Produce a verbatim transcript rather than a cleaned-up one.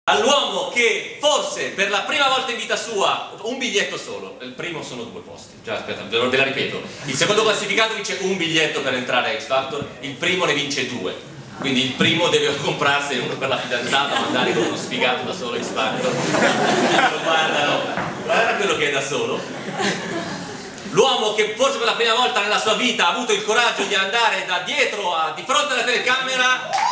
All'uomo che forse per la prima volta in vita sua, un biglietto solo, il primo sono due posti, già aspetta, ve la ripeto, il secondo classificato vince un biglietto per entrare a X Factor, il primo ne vince due, quindi il primo deve comprarsi uno per la fidanzata, mandare con uno sfigato da solo X Factor, lo guardano, guarda quello che è da solo. L'uomo che forse per la prima volta nella sua vita ha avuto il coraggio di andare da dietro a, di fronte alla telecamera